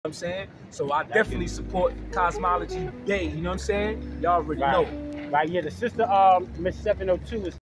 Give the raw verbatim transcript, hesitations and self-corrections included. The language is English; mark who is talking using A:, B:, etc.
A: I'm saying? So I definitely support Cosmology Bay, you know what I'm saying? Y'all already
B: right.
A: know.
B: Right, yeah, the sister, um, Miss seven oh two is